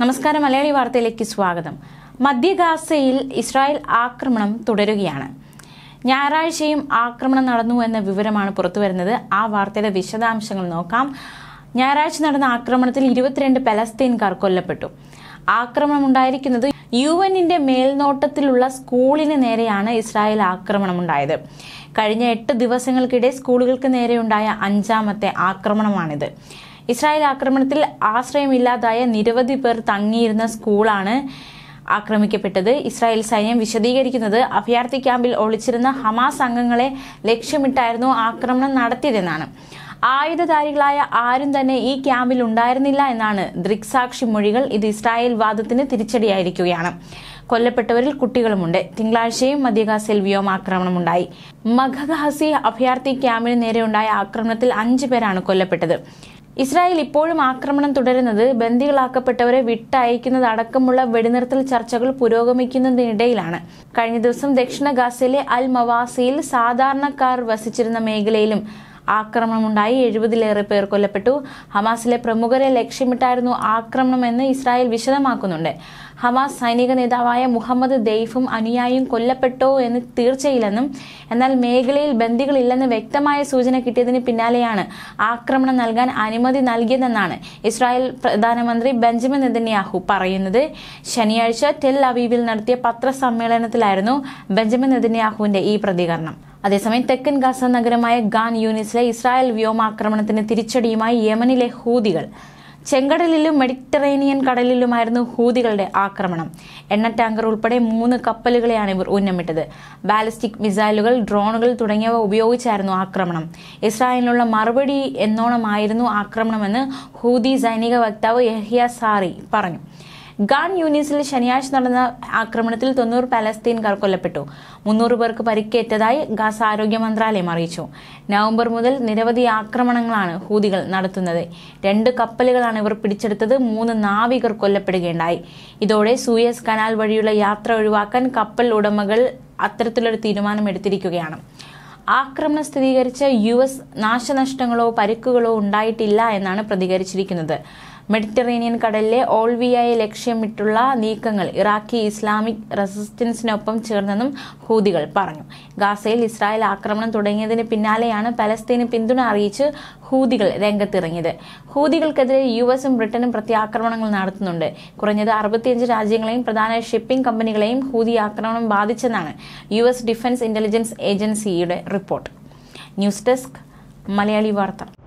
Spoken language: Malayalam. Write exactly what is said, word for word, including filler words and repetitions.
നമസ്കാരം, മലയാളി വാർത്തയിലേക്ക് സ്വാഗതം. മധ്യ ഗാസയിൽ ഇസ്രായേൽ ആക്രമണം തുടരുകയാണ്. ഞായറാഴ്ചയും ആക്രമണം നടന്നു എന്ന വിവരമാണ് പുറത്തുവരുന്നത്. ആ വാർത്തയുടെ വിശദാംശങ്ങൾ നോക്കാം. ഞായറാഴ്ച നടന്ന ആക്രമണത്തിൽ ഇരുപത്തിരണ്ട് പലസ്തീൻകാർ കൊല്ലപ്പെട്ടു. ആക്രമണം ഉണ്ടായിരിക്കുന്നത് യു എന്നിന്റെ മേൽനോട്ടത്തിലുള്ള സ്കൂളിന് നേരെയാണ് ഇസ്രായേൽ ആക്രമണമുണ്ടായത്. കഴിഞ്ഞ എട്ട് ദിവസങ്ങൾക്കിടെ സ്കൂളുകൾക്ക് നേരെയുണ്ടായ അഞ്ചാമത്തെ ആക്രമണമാണിത്. ഇസ്രായേൽ ആക്രമണത്തിൽ ആശ്രയമില്ലാതായ നിരവധി പേർ തങ്ങിയിരുന്ന സ്കൂളാണ് ആക്രമിക്കപ്പെട്ടത്. ഇസ്രായേൽ സൈന്യം വിശദീകരിക്കുന്നത് അഭയാർത്ഥി ക്യാമ്പിൽ ഒളിച്ചിരുന്ന ഹമാസ് അംഗങ്ങളെ ലക്ഷ്യമിട്ടായിരുന്നു ആക്രമണം നടത്തിയതെന്നാണ്. ആയുധധാരികളായ ആരും തന്നെ ഈ ക്യാമ്പിൽ ഉണ്ടായിരുന്നില്ല എന്നാണ് ദൃക്സാക്ഷി മൊഴികൾ. ഇത് ഇസ്രായേൽ വാദത്തിന് തിരിച്ചടിയായിരിക്കുകയാണ്. കൊല്ലപ്പെട്ടവരിൽ കുട്ടികളുമുണ്ട്. തിങ്കളാഴ്ചയും മധ്യഗാസയിൽ വ്യോമാക്രമണമുണ്ടായി. മഖഗാസി അഭയാർത്ഥി ക്യാമ്പിന് നേരെയുണ്ടായ ആക്രമണത്തിൽ അഞ്ചു പേരാണ് കൊല്ലപ്പെട്ടത്. ഇസ്രായേൽ ഇപ്പോഴും ആക്രമണം തുടരുന്നത് ബന്ദികളാക്കപ്പെട്ടവരെ വിട്ടയക്കുന്നതടക്കമുള്ള വെടിനിർത്തൽ ചർച്ചകൾ പുരോഗമിക്കുന്നതിനിടയിലാണ്. കഴിഞ്ഞ ദിവസം ദക്ഷിണ ഗാസയിലെ അൽ മവാസിയിൽ സാധാരണക്കാർ വസിച്ചിരുന്ന മേഖലയിലും ആക്രമണമുണ്ടായി. എഴുപതിലേറെ പേർ കൊല്ലപ്പെട്ടു. ഹമാസിലെ പ്രമുഖരെ ലക്ഷ്യമിട്ടായിരുന്നു ആക്രമണമെന്ന് ഇസ്രായേൽ വിശദമാക്കുന്നുണ്ട്. ഹമാസ് സൈനിക നേതാവായ മുഹമ്മദ് ദെയ്ഫും അനുയായിയും കൊല്ലപ്പെട്ടോ എന്ന് തീർച്ചയില്ലെന്നും എന്നാൽ മേഖലയിൽ ബന്ദികളില്ലെന്ന് വ്യക്തമായ സൂചന കിട്ടിയതിന് പിന്നാലെയാണ് ആക്രമണം നൽകാൻ അനുമതി നൽകിയതെന്നാണ് ഇസ്രായേൽ പ്രധാനമന്ത്രി ബെഞ്ചമിൻ നെതന്യാഹു പറയുന്നത്. ശനിയാഴ്ച ടെൽ അവീവിൽ നടത്തിയ പത്രസമ്മേളനത്തിലായിരുന്നു ബെഞ്ചമിൻ നെതന്യാഹുവിന്റെ ഈ പ്രതികരണം. അതേസമയം തെക്കൻ ഗാസ നഗരമായ ഖാൻ യൂനിസിലെ ഇസ്രായേൽ വ്യോമാക്രമണത്തിന് തിരിച്ചടിയുമായി യമനിലെ ഹൂതികൾ. ചെങ്കടലിലും മെഡിറ്ററേനിയൻ കടലിലുമായിരുന്നു ഹൂതികളുടെ ആക്രമണം. എണ്ണ ടാങ്കർ ഉൾപ്പെടെ മൂന്ന് കപ്പലുകളെയാണ് ഇവർ ഉന്നമിട്ടത്. ബാലിസ്റ്റിക് മിസൈലുകൾ, ഡ്രോണുകൾ തുടങ്ങിയവ ഉപയോഗിച്ചായിരുന്നു ആക്രമണം. ഇസ്രായേലിനുള്ള മറുപടി എന്നോണമായിരുന്നു ആക്രമണമെന്ന് ഹൂതി സൈനിക വക്താവ് യഹ്യ സാറി പറഞ്ഞു. ഖാൻ യൂനിസിൽ ശനിയാഴ്ച നടന്ന ആക്രമണത്തിൽ തൊണ്ണൂറ് പലസ്തീൻകാർ കൊല്ലപ്പെട്ടു. മുന്നൂറ് പേർക്ക് പരിക്കേറ്റതായി ഗാസ ആരോഗ്യ മന്ത്രാലയം അറിയിച്ചു. നവംബർ മുതൽ നിരവധി ആക്രമണങ്ങളാണ് ഹൂതികൾ നടത്തുന്നത്. രണ്ട് കപ്പലുകളാണ് ഇവർ പിടിച്ചെടുത്തത്. മൂന്ന് നാവികർ കൊല്ലപ്പെടുകയുണ്ടായി. ഇതോടെ സൂയസ് കനാൽ വഴിയുള്ള യാത്ര ഒഴിവാക്കാൻ കപ്പൽ ഉടമകൾ അത്തരത്തിലൊരു തീരുമാനം എടുത്തിരിക്കുകയാണ്. ആക്രമണം സ്ഥിരീകരിച്ച യു എസ് നാശനഷ്ടങ്ങളോ പരിക്കുകളോ ഉണ്ടായിട്ടില്ല എന്നാണ് പ്രതികരിച്ചിരിക്കുന്നത്. മെഡിറ്ററേനിയൻ കടലിലെ ഓൾവിയയെ ലക്ഷ്യമിട്ടുള്ള നീക്കങ്ങൾ ഇറാഖി ഇസ്ലാമിക് റെസിസ്റ്റൻസിനൊപ്പം ചേർന്നെന്നും ഹൂതികൾ പറഞ്ഞു. ഗാസയിൽ ഇസ്രായേൽ ആക്രമണം തുടങ്ങിയതിന് പിന്നാലെയാണ് പലസ്തീന് പിന്തുണ അറിയിച്ച് ഹൂതികൾ രംഗത്തിറങ്ങിയത്. ഹൂതികൾക്കെതിരെ യു എസും ബ്രിട്ടനും പ്രത്യാക്രമണങ്ങൾ നടത്തുന്നുണ്ട്. കുറഞ്ഞത് അറുപത്തിയഞ്ച് രാജ്യങ്ങളെയും പ്രധാന ഷിപ്പിംഗ് കമ്പനികളെയും ഹൂതി ആക്രമണം ബാധിച്ചെന്നാണ് യു എസ് ഡിഫൻസ് ഇന്റലിജൻസ് ഏജൻസിയുടെ റിപ്പോർട്ട്. ന്യൂസ് ഡെസ്ക്, മലയാളി വാർത്ത.